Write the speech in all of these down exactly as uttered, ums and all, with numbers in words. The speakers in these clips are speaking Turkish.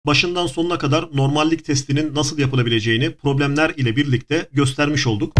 Başından sonuna kadar normallik testinin nasıl yapılabileceğini problemler ile birlikte göstermiş olduk.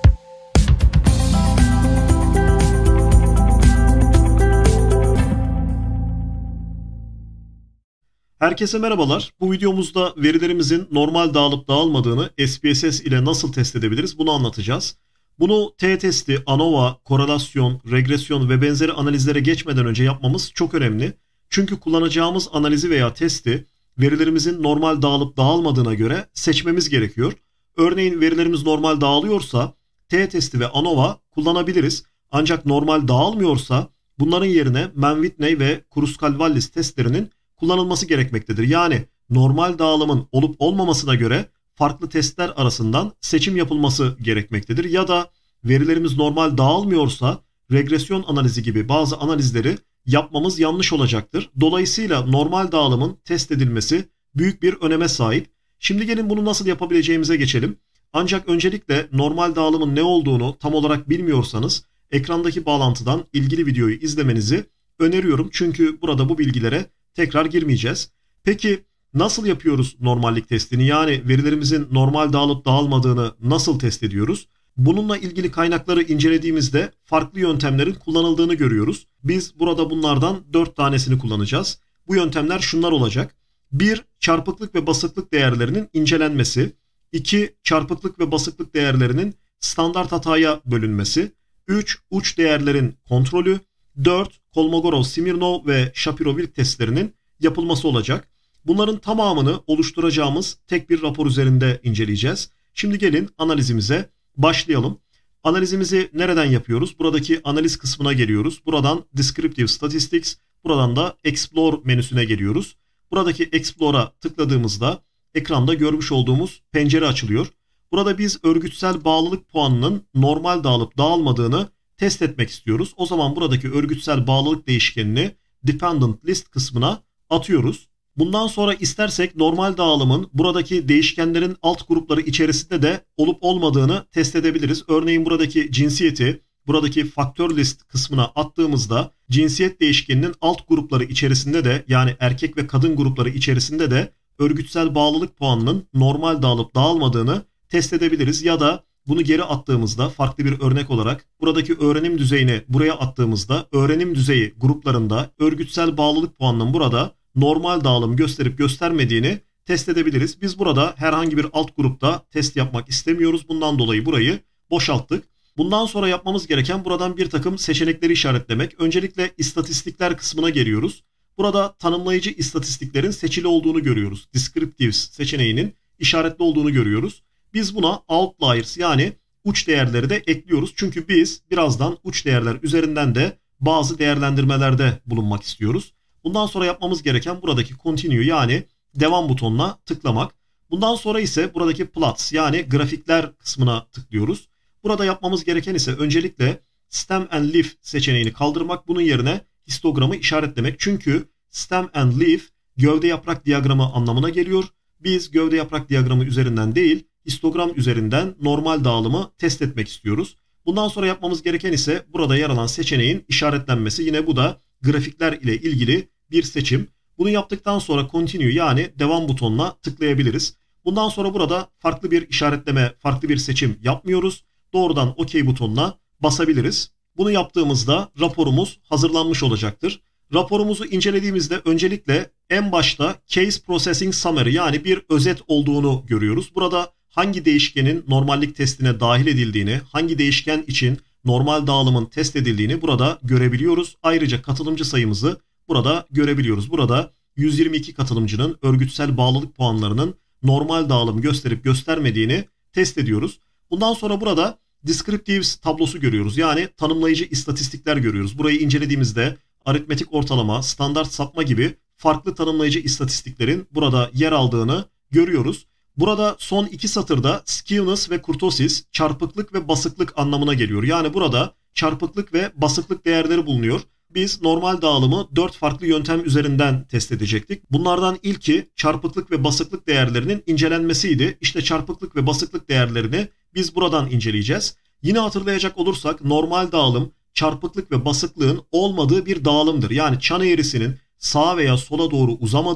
Herkese merhabalar. Bu videomuzda verilerimizin normal dağılıp dağılmadığını S P S S ile nasıl test edebiliriz bunu anlatacağız. Bunu t-testi, ANOVA, korelasyon, regresyon ve benzeri analizlere geçmeden önce yapmamız çok önemli. Çünkü kullanacağımız analizi veya testi verilerimizin normal dağılıp dağılmadığına göre seçmemiz gerekiyor. Örneğin verilerimiz normal dağılıyorsa t-testi ve ANOVA kullanabiliriz. Ancak normal dağılmıyorsa bunların yerine Mann-Whitney ve Kruskal-Wallis testlerinin kullanılması gerekmektedir. Yani normal dağılımın olup olmamasına göre farklı testler arasından seçim yapılması gerekmektedir. Ya da verilerimiz normal dağılmıyorsa regresyon analizi gibi bazı analizleri yapmamız yanlış olacaktır. Dolayısıyla normal dağılımın test edilmesi büyük bir öneme sahip. Şimdi gelin bunu nasıl yapabileceğimize geçelim. Ancak öncelikle normal dağılımın ne olduğunu tam olarak bilmiyorsanız ekrandaki bağlantıdan ilgili videoyu izlemenizi öneriyorum. Çünkü burada bu bilgilere tekrar girmeyeceğiz. Peki nasıl yapıyoruz normallik testini? Yani verilerimizin normal dağılıp dağılmadığını nasıl test ediyoruz? Bununla ilgili kaynakları incelediğimizde farklı yöntemlerin kullanıldığını görüyoruz. Biz burada bunlardan dört tanesini kullanacağız. Bu yöntemler şunlar olacak. bir Çarpıklık ve basıklık değerlerinin incelenmesi. iki Çarpıklık ve basıklık değerlerinin standart hataya bölünmesi. üç Uç değerlerin kontrolü. dört Kolmogorov-Smirnov ve Shapiro-Wilk testlerinin yapılması olacak. Bunların tamamını oluşturacağımız tek bir rapor üzerinde inceleyeceğiz. Şimdi gelin analizimize başlayalım. Analizimizi nereden yapıyoruz? Buradaki analiz kısmına geliyoruz. Buradan Descriptive Statistics, buradan da Explore menüsüne geliyoruz. Buradaki Explore'a tıkladığımızda ekranda görmüş olduğumuz pencere açılıyor. Burada biz örgütsel bağlılık puanının normal dağılıp dağılmadığını test etmek istiyoruz. O zaman buradaki örgütsel bağlılık değişkenini Dependent List kısmına atıyoruz. Bundan sonra istersek normal dağılımın buradaki değişkenlerin alt grupları içerisinde de olup olmadığını test edebiliriz. Örneğin buradaki cinsiyeti buradaki faktör list kısmına attığımızda cinsiyet değişkeninin alt grupları içerisinde de yani erkek ve kadın grupları içerisinde de örgütsel bağlılık puanının normal dağılıp dağılmadığını test edebiliriz. Ya da bunu geri attığımızda farklı bir örnek olarak buradaki öğrenim düzeyini buraya attığımızda öğrenim düzeyi gruplarında örgütsel bağlılık puanının burada normal dağılım gösterip göstermediğini test edebiliriz. Biz burada herhangi bir alt grupta test yapmak istemiyoruz. Bundan dolayı burayı boşalttık. Bundan sonra yapmamız gereken buradan bir takım seçenekleri işaretlemek. Öncelikle istatistikler kısmına geliyoruz. Burada tanımlayıcı istatistiklerin seçili olduğunu görüyoruz. Descriptives seçeneğinin işaretli olduğunu görüyoruz. Biz buna outliers yani uç değerleri de ekliyoruz. Çünkü biz birazdan uç değerler üzerinden de bazı değerlendirmelerde bulunmak istiyoruz. Bundan sonra yapmamız gereken buradaki continue yani devam butonuna tıklamak. Bundan sonra ise buradaki plots yani grafikler kısmına tıklıyoruz. Burada yapmamız gereken ise öncelikle stem and leaf seçeneğini kaldırmak. Bunun yerine histogramı işaretlemek. Çünkü stem and leaf gövde yaprak diyagramı anlamına geliyor. Biz gövde yaprak diyagramı üzerinden değil histogram üzerinden normal dağılımı test etmek istiyoruz. Bundan sonra yapmamız gereken ise burada yer alan seçeneğin işaretlenmesi. Yine bu da grafikler ile ilgili bir seçim. Bunu yaptıktan sonra continue yani devam butonuna tıklayabiliriz. Bundan sonra burada farklı bir işaretleme, farklı bir seçim yapmıyoruz. Doğrudan OK butonuna basabiliriz. Bunu yaptığımızda raporumuz hazırlanmış olacaktır. Raporumuzu incelediğimizde öncelikle en başta Case Processing Summary yani bir özet olduğunu görüyoruz. Burada hangi değişkenin normallik testine dahil edildiğini, hangi değişken için normal dağılımın test edildiğini burada görebiliyoruz. Ayrıca katılımcı sayımızı burada görebiliyoruz. Burada yüz yirmi iki katılımcının örgütsel bağlılık puanlarının normal dağılım gösterip göstermediğini test ediyoruz. Bundan sonra burada Descriptives tablosu görüyoruz. Yani tanımlayıcı istatistikler görüyoruz. Burayı incelediğimizde aritmetik ortalama, standart sapma gibi farklı tanımlayıcı istatistiklerin burada yer aldığını görüyoruz. Burada son iki satırda skewness ve kurtosis çarpıklık ve basıklık anlamına geliyor. Yani burada çarpıklık ve basıklık değerleri bulunuyor. Biz normal dağılımı dört farklı yöntem üzerinden test edecektik. Bunlardan ilki çarpıklık ve basıklık değerlerinin incelenmesiydi. İşte çarpıklık ve basıklık değerlerini biz buradan inceleyeceğiz. Yine hatırlayacak olursak normal dağılım çarpıklık ve basıklığın olmadığı bir dağılımdır. Yani çan eğrisinin sağa veya sola doğru uzamadığı,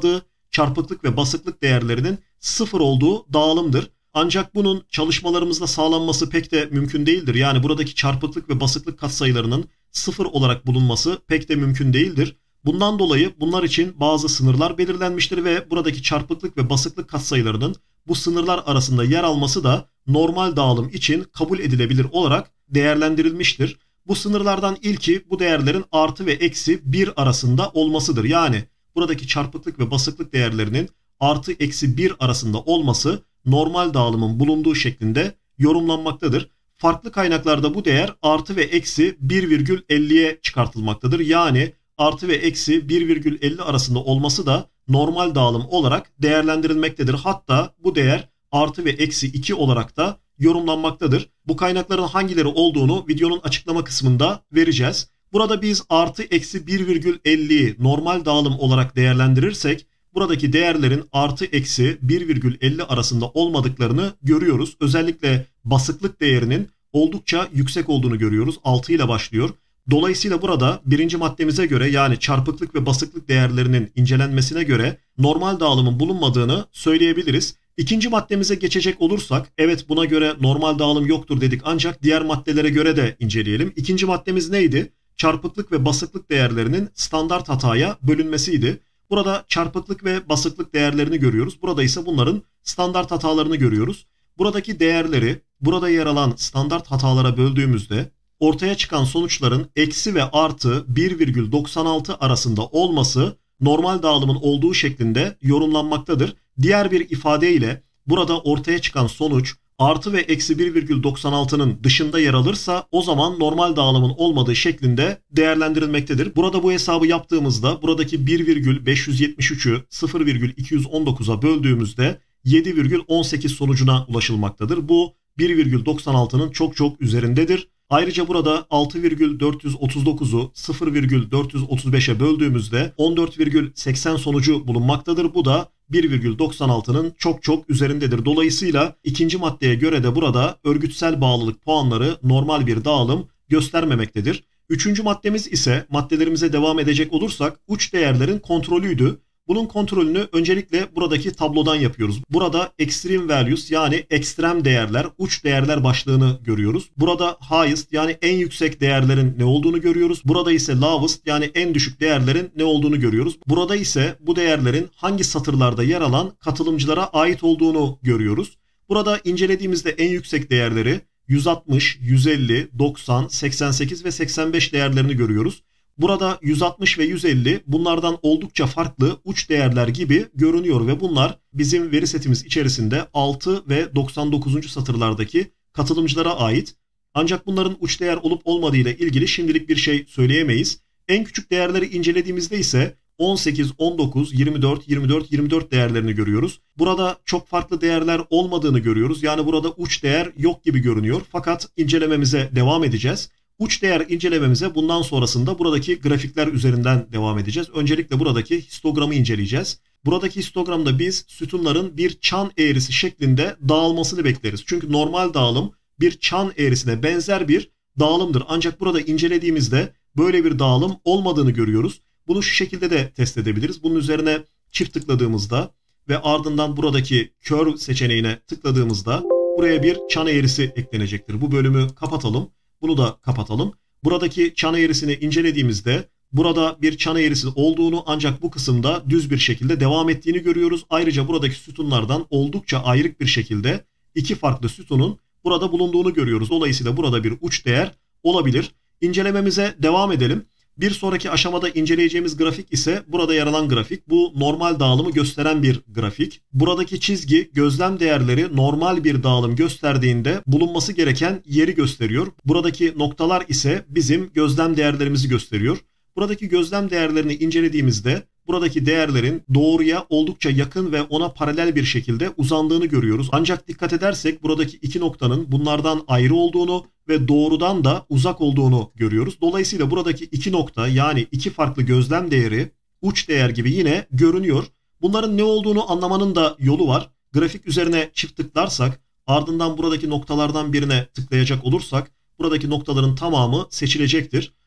çarpıklık ve basıklık değerlerinin sıfır olduğu dağılımdır. Ancak bunun çalışmalarımızda sağlanması pek de mümkün değildir. Yani buradaki çarpıklık ve basıklık katsayılarının sıfır olarak bulunması pek de mümkün değildir. Bundan dolayı bunlar için bazı sınırlar belirlenmiştir ve buradaki çarpıklık ve basıklık katsayılarının bu sınırlar arasında yer alması da normal dağılım için kabul edilebilir olarak değerlendirilmiştir. Bu sınırlardan ilki bu değerlerin artı ve eksi bir arasında olmasıdır. Yani buradaki çarpıklık ve basıklık değerlerinin artı eksi bir arasında olması normal dağılımın bulunduğu şeklinde yorumlanmaktadır. Farklı kaynaklarda bu değer artı ve eksi bir virgül elliye çıkartılmaktadır. Yani artı ve eksi bir virgül elli arasında olması da normal dağılım olarak değerlendirilmektedir. Hatta bu değer artı ve eksi iki olarak da yorumlanmaktadır. Bu kaynakların hangileri olduğunu videonun açıklama kısmında vereceğiz. Burada biz artı eksi bir virgül elliyi normal dağılım olarak değerlendirirsek buradaki değerlerin artı eksi bir virgül elli arasında olmadıklarını görüyoruz. Özellikle basıklık değerinin oldukça yüksek olduğunu görüyoruz. altı ile başlıyor. Dolayısıyla burada birinci maddemize göre yani çarpıklık ve basıklık değerlerinin incelenmesine göre normal dağılımın bulunmadığını söyleyebiliriz. İkinci maddemize geçecek olursak evet buna göre normal dağılım yoktur dedik ancak diğer maddelere göre de inceleyelim. İkinci maddemiz neydi? Çarpıklık ve basıklık değerlerinin standart hataya bölünmesiydi. Burada çarpıklık ve basıklık değerlerini görüyoruz. Burada ise bunların standart hatalarını görüyoruz. Buradaki değerleri burada yer alan standart hatalara böldüğümüzde ortaya çıkan sonuçların eksi ve artı bir virgül doksan altı arasında olması normal dağılımın olduğu şeklinde yorumlanmaktadır. Diğer bir ifadeyle burada ortaya çıkan sonuç artı ve eksi bir virgül doksan altının dışında yer alırsa o zaman normal dağılımın olmadığı şeklinde değerlendirilmektedir. Burada bu hesabı yaptığımızda buradaki bir virgül beş yüz yetmiş üçü sıfır virgül iki yüz on dokuza böldüğümüzde yedi virgül on sekiz sonucuna ulaşılmaktadır. Bu bir virgül doksan altının çok çok üzerindedir. Ayrıca burada altı virgül dört yüz otuz dokuzu sıfır virgül dört yüz otuz beşe böldüğümüzde on dört virgül seksen sonucu bulunmaktadır. Bu da bir virgül doksan altının çok çok üzerindedir. Dolayısıyla ikinci maddeye göre de burada örgütsel bağlılık puanları normal bir dağılım göstermemektedir. Üçüncü maddemiz ise maddelerimize devam edecek olursak uç değerlerin kontrolüydü. Bunun kontrolünü öncelikle buradaki tablodan yapıyoruz. Burada extreme values yani ekstrem değerler, uç değerler başlığını görüyoruz. Burada highest yani en yüksek değerlerin ne olduğunu görüyoruz. Burada ise lowest yani en düşük değerlerin ne olduğunu görüyoruz. Burada ise bu değerlerin hangi satırlarda yer alan katılımcılara ait olduğunu görüyoruz. Burada incelediğimizde en yüksek değerleri yüz altmış, yüz elli, doksan, seksen sekiz ve seksen beş değerlerini görüyoruz. Burada yüz altmış ve yüz elli bunlardan oldukça farklı uç değerler gibi görünüyor ve bunlar bizim veri setimiz içerisinde altı ve doksan dokuzuncu satırlardaki katılımcılara ait. Ancak bunların uç değer olup olmadığı ile ilgili şimdilik bir şey söyleyemeyiz. En küçük değerleri incelediğimizde ise on sekiz, on dokuz, yirmi dört, yirmi dört, yirmi dört değerlerini görüyoruz. Burada çok farklı değerler olmadığını görüyoruz. Yani burada uç değer yok gibi görünüyor. Fakat incelememize devam edeceğiz. Uç değer incelememize bundan sonrasında buradaki grafikler üzerinden devam edeceğiz. Öncelikle buradaki histogramı inceleyeceğiz. Buradaki histogramda biz sütunların bir çan eğrisi şeklinde dağılmasını bekleriz. Çünkü normal dağılım bir çan eğrisine benzer bir dağılımdır. Ancak burada incelediğimizde böyle bir dağılım olmadığını görüyoruz. Bunu şu şekilde de test edebiliriz. Bunun üzerine çift tıkladığımızda ve ardından buradaki curve seçeneğine tıkladığımızda buraya bir çan eğrisi eklenecektir. Bu bölümü kapatalım. Bunu da kapatalım. Buradaki çan eğrisini incelediğimizde burada bir çan eğrisi olduğunu ancak bu kısımda düz bir şekilde devam ettiğini görüyoruz. Ayrıca buradaki sütunlardan oldukça ayrık bir şekilde iki farklı sütunun burada bulunduğunu görüyoruz. Dolayısıyla burada bir uç değer olabilir. İncelememize devam edelim. Bir sonraki aşamada inceleyeceğimiz grafik ise burada yer alan grafik. Bu normal dağılımı gösteren bir grafik. Buradaki çizgi gözlem değerleri normal bir dağılım gösterdiğinde bulunması gereken yeri gösteriyor. Buradaki noktalar ise bizim gözlem değerlerimizi gösteriyor. Buradaki gözlem değerlerini incelediğimizde buradaki değerlerin doğruya oldukça yakın ve ona paralel bir şekilde uzandığını görüyoruz. Ancak dikkat edersek buradaki iki noktanın bunlardan ayrı olduğunu ve doğrudan da uzak olduğunu görüyoruz. Dolayısıyla buradaki iki nokta yani iki farklı gözlem değeri uç değer gibi yine görünüyor. Bunların ne olduğunu anlamanın da yolu var. Grafik üzerine çift tıklarsak ardından buradaki noktalardan birine tıklayacak olursak buradaki noktaların tamamı seçilecektir.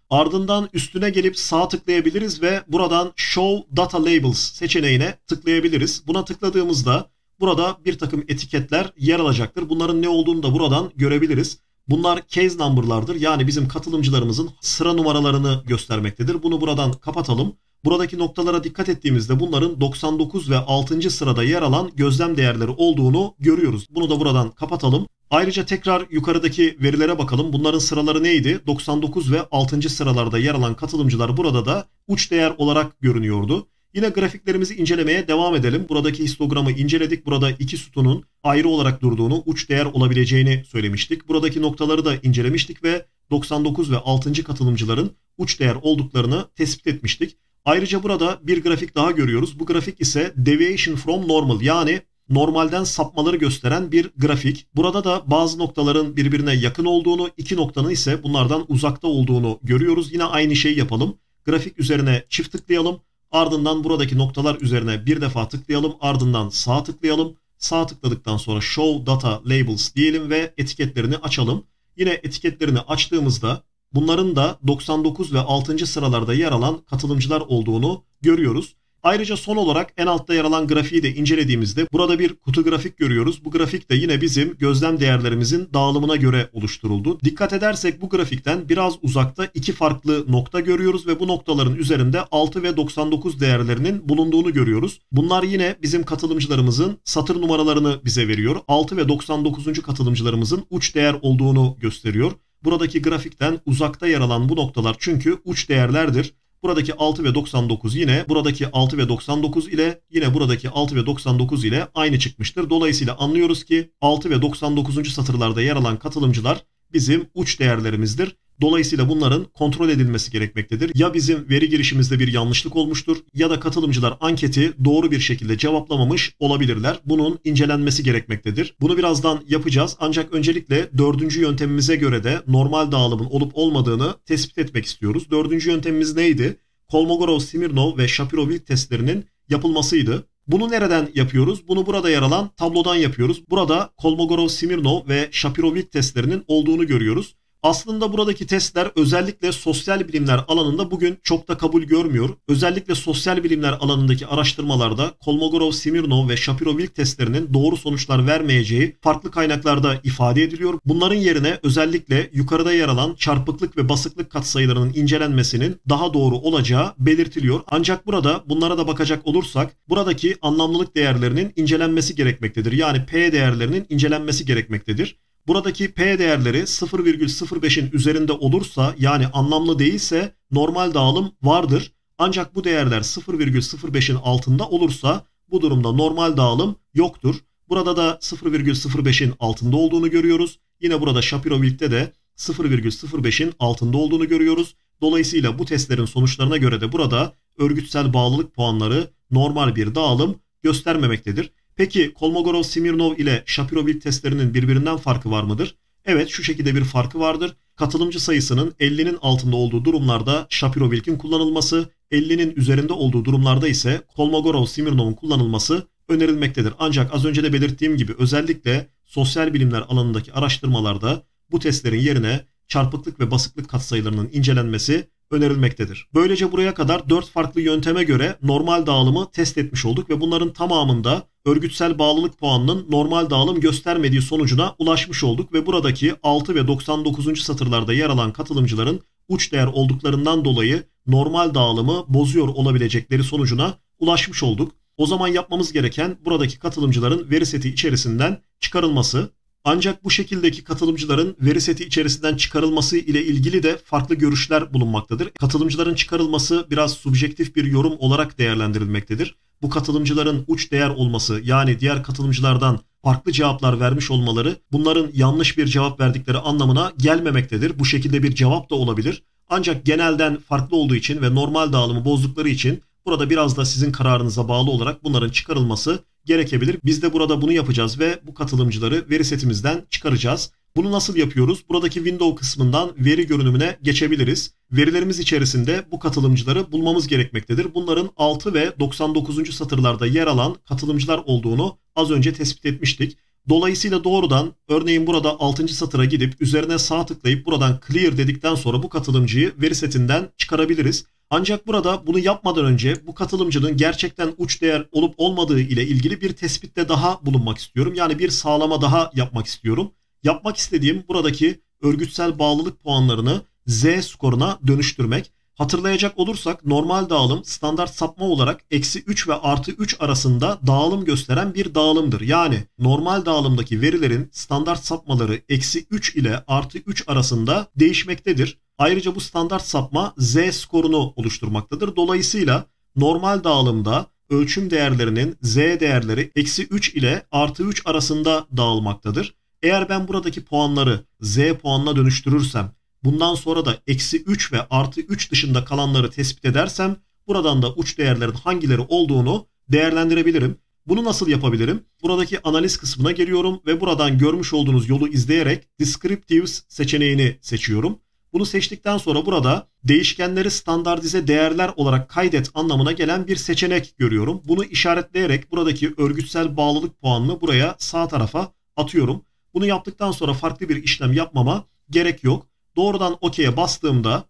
Ardından üstüne gelip sağ tıklayabiliriz ve buradan Show Data Labels seçeneğine tıklayabiliriz. Buna tıkladığımızda burada bir takım etiketler yer alacaktır. Bunların ne olduğunu da buradan görebiliriz. Bunlar case number'lardır. Yani bizim katılımcılarımızın sıra numaralarını göstermektedir. Bunu buradan kapatalım. Buradaki noktalara dikkat ettiğimizde bunların doksan dokuz ve altıncı sırada yer alan gözlem değerleri olduğunu görüyoruz. Bunu da buradan kapatalım. Ayrıca tekrar yukarıdaki verilere bakalım. Bunların sıraları neydi? doksan dokuz ve altıncı sıralarda yer alan katılımcılar burada da uç değer olarak görünüyordu. Yine grafiklerimizi incelemeye devam edelim. Buradaki histogramı inceledik. Burada iki sütunun ayrı olarak durduğunu, uç değer olabileceğini söylemiştik. Buradaki noktaları da incelemiştik ve doksan dokuz ve altıncı katılımcıların uç değer olduklarını tespit etmiştik. Ayrıca burada bir grafik daha görüyoruz. Bu grafik ise deviation from normal, yani normalden sapmaları gösteren bir grafik. Burada da bazı noktaların birbirine yakın olduğunu, iki noktanın ise bunlardan uzakta olduğunu görüyoruz. Yine aynı şeyi yapalım. Grafik üzerine çift tıklayalım. Ardından buradaki noktalar üzerine bir defa tıklayalım. Ardından sağ tıklayalım. Sağ tıkladıktan sonra Show Data Labels diyelim ve etiketlerini açalım. Yine etiketlerini açtığımızda bunların da doksan dokuz ve altıncı sıralarda yer alan katılımcılar olduğunu görüyoruz. Ayrıca son olarak en altta yer alan grafiği de incelediğimizde burada bir kutu grafik görüyoruz. Bu grafik de yine bizim gözlem değerlerimizin dağılımına göre oluşturuldu. Dikkat edersek bu grafikten biraz uzakta iki farklı nokta görüyoruz ve bu noktaların üzerinde altı ve doksan dokuz değerlerinin bulunduğunu görüyoruz. Bunlar yine bizim katılımcılarımızın satır numaralarını bize veriyor. altı ve doksan dokuzuncu katılımcılarımızın uç değer olduğunu gösteriyor. Buradaki grafikten uzakta yer alan bu noktalar çünkü uç değerlerdir. Buradaki altı ve doksan dokuz yine buradaki altı ve doksan dokuz ile yine buradaki altı ve doksan dokuz ile aynı çıkmıştır. Dolayısıyla anlıyoruz ki altı ve doksan dokuzuncu satırlarda yer alan katılımcılar bizim uç değerlerimizdir. Dolayısıyla bunların kontrol edilmesi gerekmektedir. Ya bizim veri girişimizde bir yanlışlık olmuştur ya da katılımcılar anketi doğru bir şekilde cevaplamamış olabilirler. Bunun incelenmesi gerekmektedir. Bunu birazdan yapacağız ancak öncelikle dördüncü yöntemimize göre de normal dağılımın olup olmadığını tespit etmek istiyoruz. Dördüncü yöntemimiz neydi? Kolmogorov-Smirnov ve Shapiro-Wilk testlerinin yapılmasıydı. Bunu nereden yapıyoruz? Bunu burada yer alan tablodan yapıyoruz. Burada Kolmogorov-Smirnov ve Shapiro-Wilk testlerinin olduğunu görüyoruz. Aslında buradaki testler özellikle sosyal bilimler alanında bugün çok da kabul görmüyor. Özellikle sosyal bilimler alanındaki araştırmalarda Kolmogorov-Smirnov ve Shapiro-Wilk testlerinin doğru sonuçlar vermeyeceği farklı kaynaklarda ifade ediliyor. Bunların yerine özellikle yukarıda yer alan çarpıklık ve basıklık katsayılarının incelenmesinin daha doğru olacağı belirtiliyor. Ancak burada bunlara da bakacak olursak buradaki anlamlılık değerlerinin incelenmesi gerekmektedir. Yani P değerlerinin incelenmesi gerekmektedir. Buradaki P değerleri sıfır virgül sıfır beşin üzerinde olursa yani anlamlı değilse normal dağılım vardır. Ancak bu değerler sıfır virgül sıfır beşin altında olursa bu durumda normal dağılım yoktur. Burada da sıfır virgül sıfır beşin altında olduğunu görüyoruz. Yine burada Shapiro-Wilk'te de sıfır virgül sıfır beşin altında olduğunu görüyoruz. Dolayısıyla bu testlerin sonuçlarına göre de burada örgütsel bağlılık puanları normal bir dağılım göstermemektedir. Peki Kolmogorov-Smirnov ile Shapiro-Wilk testlerinin birbirinden farkı var mıdır? Evet, şu şekilde bir farkı vardır. Katılımcı sayısının ellinin altında olduğu durumlarda Shapiro-Wilk'in kullanılması, ellinin üzerinde olduğu durumlarda ise Kolmogorov-Smirnov'un kullanılması önerilmektedir. Ancak az önce de belirttiğim gibi özellikle sosyal bilimler alanındaki araştırmalarda bu testlerin yerine çarpıklık ve basıklık katsayılarının incelenmesi önerilmektedir. Böylece buraya kadar dört farklı yönteme göre normal dağılımı test etmiş olduk ve bunların tamamında örgütsel bağlılık puanının normal dağılım göstermediği sonucuna ulaşmış olduk ve buradaki altı ve doksan dokuzuncu satırlarda yer alan katılımcıların uç değer olduklarından dolayı normal dağılımı bozuyor olabilecekleri sonucuna ulaşmış olduk. O zaman yapmamız gereken buradaki katılımcıların veri seti içerisinden çıkarılması. Ancak bu şekildeki katılımcıların veri seti içerisinden çıkarılması ile ilgili de farklı görüşler bulunmaktadır. Katılımcıların çıkarılması biraz subjektif bir yorum olarak değerlendirilmektedir. Bu katılımcıların uç değer olması yani diğer katılımcılardan farklı cevaplar vermiş olmaları bunların yanlış bir cevap verdikleri anlamına gelmemektedir. Bu şekilde bir cevap da olabilir. Ancak genelden farklı olduğu için ve normal dağılımı bozdukları için burada biraz da sizin kararınıza bağlı olarak bunların çıkarılması gerekebilir. Biz de burada bunu yapacağız ve bu katılımcıları veri setimizden çıkaracağız. Bunu nasıl yapıyoruz? Buradaki window kısmından veri görünümüne geçebiliriz. Verilerimiz içerisinde bu katılımcıları bulmamız gerekmektedir. Bunların altı ve doksan dokuzuncu satırlarda yer alan katılımcılar olduğunu az önce tespit etmiştik. Dolayısıyla doğrudan örneğin burada altıncı satıra gidip üzerine sağ tıklayıp buradan clear dedikten sonra bu katılımcıyı veri setinden çıkarabiliriz. Ancak burada bunu yapmadan önce bu katılımcının gerçekten uç değer olup olmadığı ile ilgili bir tespitte daha bulunmak istiyorum. Yani bir sağlama daha yapmak istiyorum. Yapmak istediğim buradaki örgütsel bağlılık puanlarını Z skoruna dönüştürmek. Hatırlayacak olursak normal dağılım standart sapma olarak eksi üç ve artı üç arasında dağılım gösteren bir dağılımdır. Yani normal dağılımdaki verilerin standart sapmaları eksi üç ile artı üç arasında değişmektedir. Ayrıca bu standart sapma Z skorunu oluşturmaktadır. Dolayısıyla normal dağılımda ölçüm değerlerinin Z değerleri eksi üç ile artı üç arasında dağılmaktadır. Eğer ben buradaki puanları Z puanına dönüştürürsem, bundan sonra da eksi üç ve artı üç dışında kalanları tespit edersem buradan da uç değerlerin hangileri olduğunu değerlendirebilirim. Bunu nasıl yapabilirim? Buradaki analiz kısmına geliyorum ve buradan görmüş olduğunuz yolu izleyerek Descriptives seçeneğini seçiyorum. Bunu seçtikten sonra burada değişkenleri standartize değerler olarak kaydet anlamına gelen bir seçenek görüyorum. Bunu işaretleyerek buradaki örgütsel bağlılık puanını buraya sağ tarafa atıyorum. Bunu yaptıktan sonra farklı bir işlem yapmama gerek yok. Doğrudan OK'ye bastığımda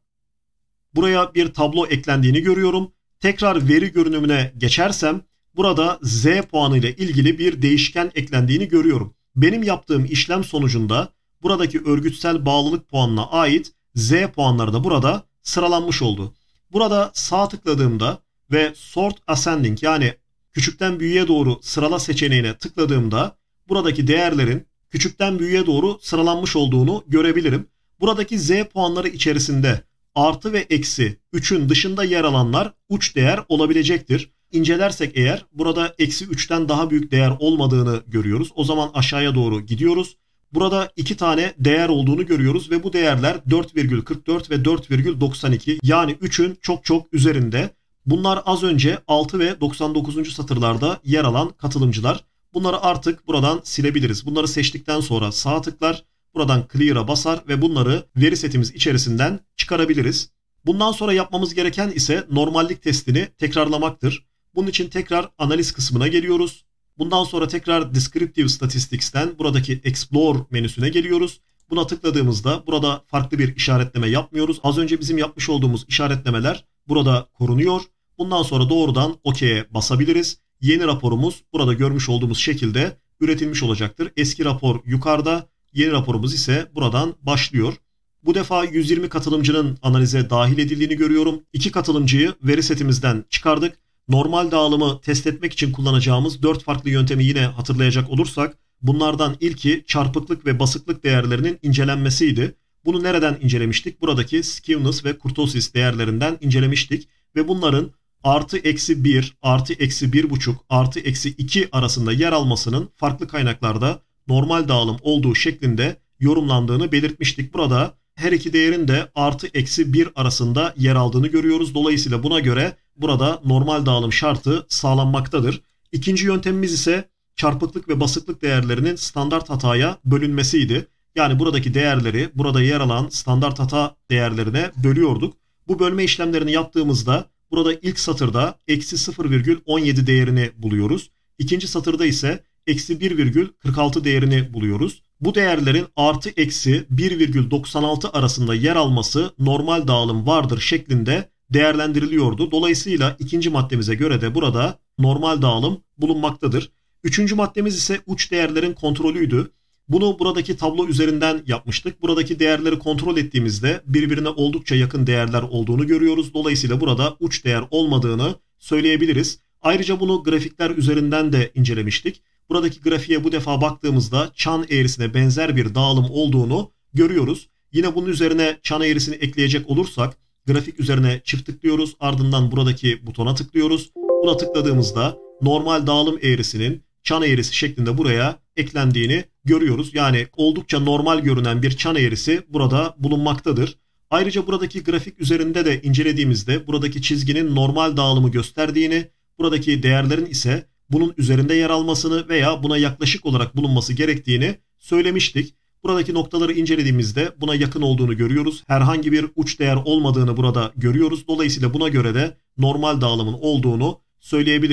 buraya bir tablo eklendiğini görüyorum. Tekrar veri görünümüne geçersem burada Z puanı ile ilgili bir değişken eklendiğini görüyorum. Benim yaptığım işlem sonucunda buradaki örgütsel bağlılık puanına ait Z puanları da burada sıralanmış oldu. Burada sağ tıkladığımda ve Sort Ascending yani küçükten büyüğe doğru sırala seçeneğine tıkladığımda buradaki değerlerin küçükten büyüğe doğru sıralanmış olduğunu görebilirim. Buradaki Z puanları içerisinde artı ve eksi üçün dışında yer alanlar uç değer olabilecektir. İncelersek eğer burada eksi üçten daha büyük değer olmadığını görüyoruz. O zaman aşağıya doğru gidiyoruz. Burada iki tane değer olduğunu görüyoruz ve bu değerler dört virgül kırk dört ve dört virgül doksan iki yani üçün çok çok üzerinde. Bunlar az önce altı ve doksan dokuzuncu satırlarda yer alan katılımcılar. Bunları artık buradan silebiliriz. Bunları seçtikten sonra sağ tıklar, buradan Clear'a basar ve bunları veri setimiz içerisinden çıkarabiliriz. Bundan sonra yapmamız gereken ise normallik testini tekrarlamaktır. Bunun için tekrar analiz kısmına geliyoruz. Bundan sonra tekrar Descriptive Statistics'ten buradaki Explore menüsüne geliyoruz. Buna tıkladığımızda burada farklı bir işaretleme yapmıyoruz. Az önce bizim yapmış olduğumuz işaretlemeler burada korunuyor. Bundan sonra doğrudan OK'ye basabiliriz. Yeni raporumuz burada görmüş olduğumuz şekilde üretilmiş olacaktır. Eski rapor yukarıda, yeni raporumuz ise buradan başlıyor. Bu defa yüz yirmi katılımcının analize dahil edildiğini görüyorum. İki katılımcıyı veri setimizden çıkardık. Normal dağılımı test etmek için kullanacağımız dört farklı yöntemi yine hatırlayacak olursak bunlardan ilki çarpıklık ve basıklık değerlerinin incelenmesiydi. Bunu nereden incelemiştik? Buradaki skewness ve kurtosis değerlerinden incelemiştik ve bunların artı eksi bir, artı eksi bir buçuk, artı eksi iki arasında yer almasının farklı kaynaklarda normal dağılım olduğu şeklinde yorumlandığını belirtmiştik. Burada her iki değerin de artı eksi bir arasında yer aldığını görüyoruz. Dolayısıyla buna göre burada normal dağılım şartı sağlanmaktadır. İkinci yöntemimiz ise çarpıklık ve basıklık değerlerinin standart hataya bölünmesiydi. Yani buradaki değerleri burada yer alan standart hata değerlerine bölüyorduk. Bu bölme işlemlerini yaptığımızda burada ilk satırda eksi sıfır virgül on yedi değerini buluyoruz. İkinci satırda ise eksi bir virgül kırk altı değerini buluyoruz. Bu değerlerin artı eksi bir virgül doksan altı arasında yer alması normal dağılım vardır şeklinde değerlendiriliyordu. Dolayısıyla ikinci maddemize göre de burada normal dağılım bulunmaktadır. Üçüncü maddemiz ise uç değerlerin kontrolüydü. Bunu buradaki tablo üzerinden yapmıştık. Buradaki değerleri kontrol ettiğimizde birbirine oldukça yakın değerler olduğunu görüyoruz. Dolayısıyla burada uç değer olmadığını söyleyebiliriz. Ayrıca bunu grafikler üzerinden de incelemiştik. Buradaki grafiğe bu defa baktığımızda çan eğrisine benzer bir dağılım olduğunu görüyoruz. Yine bunun üzerine çan eğrisini ekleyecek olursak grafik üzerine çift tıklıyoruz. Ardından buradaki butona tıklıyoruz. Buna tıkladığımızda normal dağılım eğrisinin çan eğrisi şeklinde buraya eklendiğini görüyoruz. Yani oldukça normal görünen bir çan eğrisi burada bulunmaktadır. Ayrıca buradaki grafik üzerinde de incelediğimizde buradaki çizginin normal dağılımı gösterdiğini, buradaki değerlerin ise bunun üzerinde yer almasını veya buna yaklaşık olarak bulunması gerektiğini söylemiştik. Buradaki noktaları incelediğimizde buna yakın olduğunu görüyoruz. Herhangi bir uç değer olmadığını burada görüyoruz. Dolayısıyla buna göre de normal dağılımın olduğunu söyleyebiliriz.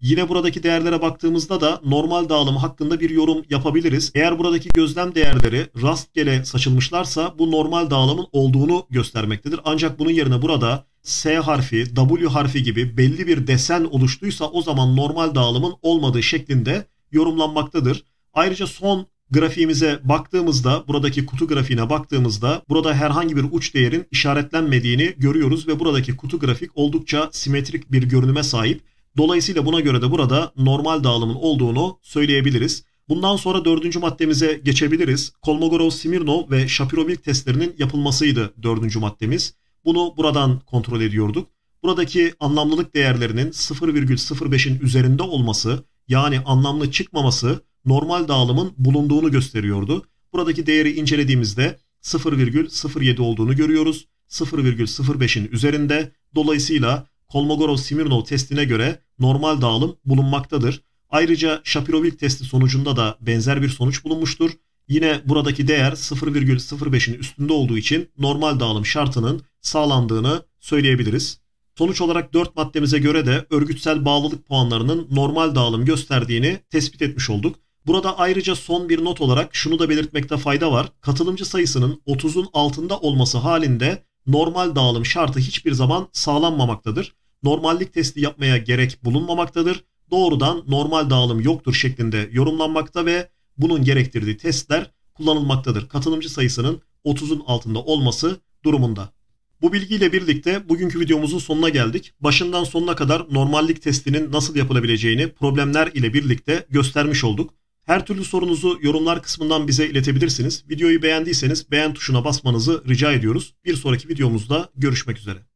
Yine buradaki değerlere baktığımızda da normal dağılım hakkında bir yorum yapabiliriz. Eğer buradaki gözlem değerleri rastgele saçılmışlarsa bu normal dağılımın olduğunu göstermektedir. Ancak bunun yerine burada S harfi, W harfi gibi belli bir desen oluştuysa o zaman normal dağılımın olmadığı şeklinde yorumlanmaktadır. Ayrıca son grafiğimize baktığımızda, buradaki kutu grafiğine baktığımızda burada herhangi bir uç değerin işaretlenmediğini görüyoruz ve buradaki kutu grafik oldukça simetrik bir görünüme sahip. Dolayısıyla buna göre de burada normal dağılımın olduğunu söyleyebiliriz. Bundan sonra dördüncü maddemize geçebiliriz. Kolmogorov-Smirnov ve Shapiro-Wilk testlerinin yapılmasıydı dördüncü maddemiz. Bunu buradan kontrol ediyorduk. Buradaki anlamlılık değerlerinin sıfır virgül sıfır beşin üzerinde olması, yani anlamlı çıkmaması normal dağılımın bulunduğunu gösteriyordu. Buradaki değeri incelediğimizde sıfır virgül sıfır yedi olduğunu görüyoruz. sıfır virgül sıfır beşin üzerinde. Dolayısıyla Kolmogorov-Smirnov testine göre normal dağılım bulunmaktadır. Ayrıca Shapiro-Wilk testi sonucunda da benzer bir sonuç bulunmuştur. Yine buradaki değer sıfır virgül sıfır beşin üstünde olduğu için normal dağılım şartının sağlandığını söyleyebiliriz. Sonuç olarak dört maddemize göre de örgütsel bağlılık puanlarının normal dağılım gösterdiğini tespit etmiş olduk. Burada ayrıca son bir not olarak şunu da belirtmekte fayda var. Katılımcı sayısının otuzun altında olması halinde normal dağılım şartı hiçbir zaman sağlanmamaktadır. Normallik testi yapmaya gerek bulunmamaktadır. Doğrudan normal dağılım yoktur şeklinde yorumlanmakta ve bunun gerektirdiği testler kullanılmaktadır. Katılımcı sayısının otuzun altında olması durumunda. Bu bilgiyle birlikte bugünkü videomuzun sonuna geldik. Başından sonuna kadar normallik testinin nasıl yapılabileceğini problemler ile birlikte göstermiş olduk. Her türlü sorunuzu yorumlar kısmından bize iletebilirsiniz. Videoyu beğendiyseniz beğen tuşuna basmanızı rica ediyoruz. Bir sonraki videomuzda görüşmek üzere.